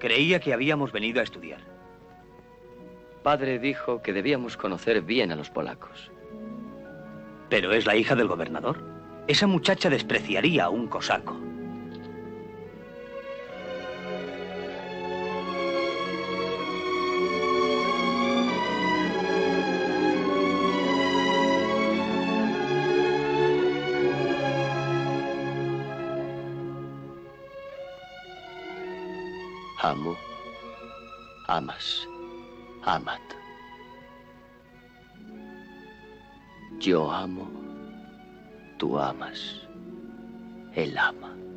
Creía que habíamos venido a estudiar. Padre dijo que debíamos conocer bien a los polacos. Pero es la hija del gobernador. Esa muchacha despreciaría a un cosaco. Amo, amas, amat. Yo amo, tú amas, él ama.